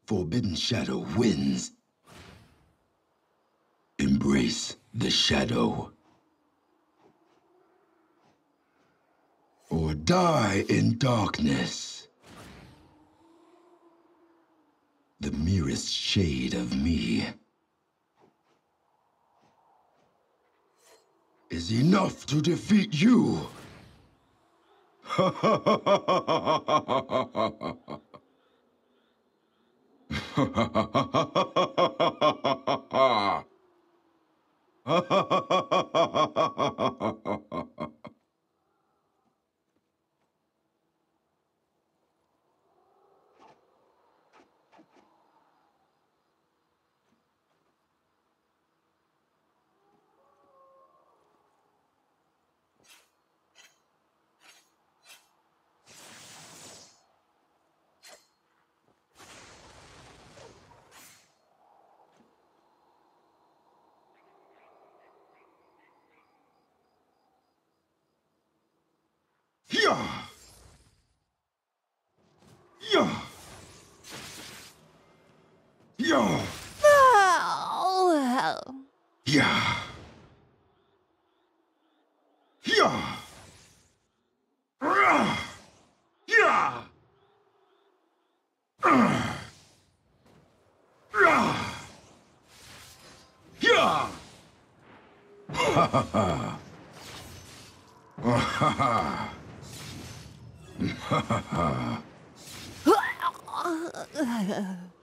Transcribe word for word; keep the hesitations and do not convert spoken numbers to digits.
Forbidden Shadow wins. Embrace the shadow. Or die in darkness. The merest shade of me is enough to defeat you. Ha ha ha ha ha ha ha ha ha. Yeah. Yeah. Yeah. Oh. Yeah. Yeah. Rah. Yeah. Uh. Rah. Yeah. Ha ha ha. Ha ha ha. Ha ha ha.